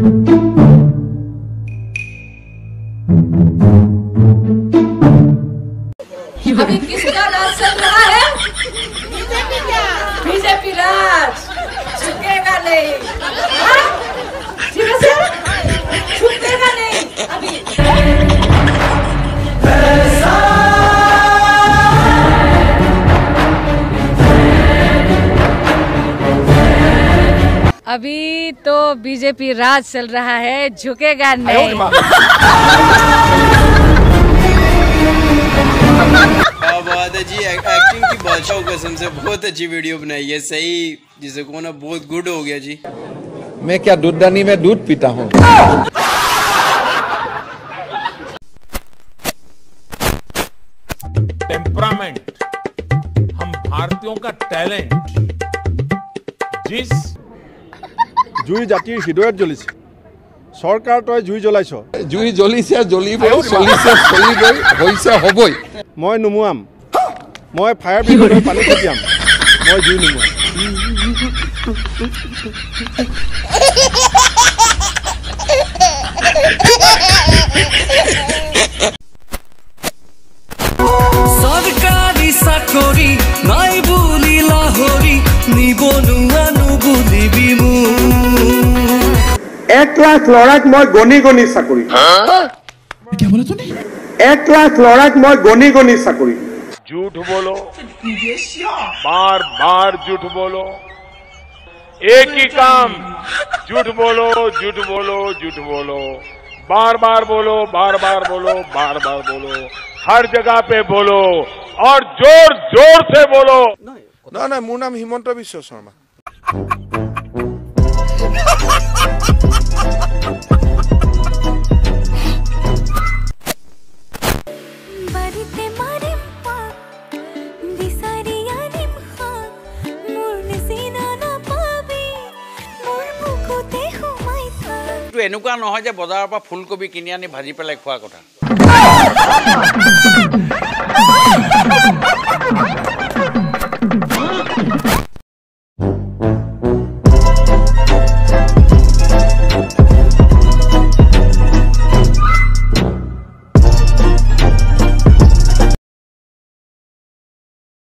अभी किसका राज चल रहा है? बीजेपी राज झुकेगा नहीं, ठीक है, झुकेगा नहीं। अभी तो बीजेपी राज चल रहा है, झुकेगा नहीं। बात है जी, एक्टिंग की बादशाह कसम से बहुत अच्छी वीडियो बनाई है। सही जिसे को ना बहुत गुड हो गया जी। मैं क्या दूधदानी में दूध पीता हूँ। टेम्परामेंट, हम भारतीयों का टैलेंट, जिस জুই জাতিৰ হৃদয়ত জ্বলিছে। চৰকাৰ তই জুই জ্বলাইছ। জুই জ্বলিছে, জ্বলিবই, চলিছে, চলিবই, হৈছে, হ'বই। মই নুমুৱাম, মই ফায়াৰ ব্ৰিগেডৰ পানী ছটিয়াম, মই জুই নুমুৱাম। सरकारी चाकरी নাই বুলি লাহৰি নিবনুৱা নুবুলিবি মোৰ। 1 লাখ লৰাক মই গণি গণি চাকৰি। 1 লাখ লৰাক মই গণি গণি চাকৰি। झूठ बोलो, बार बार झूठ बोलो, एक ही काम, झूठ बोलो, झूठ बोलो, झूठ बोलो, बार बार बोलो, बार बार बोलो, बार बार बोलो, हर जगह पे बोलो और जोर जोर से बोलो। না না, মোৰ নাম হিমন্ত বিশ্ব শৰ্মা। এনেকুৱা নহয় যে বজাৰৰ পৰা ফুলকবি কিনি আনি ভাজি পেলাই খোৱাৰ কথা।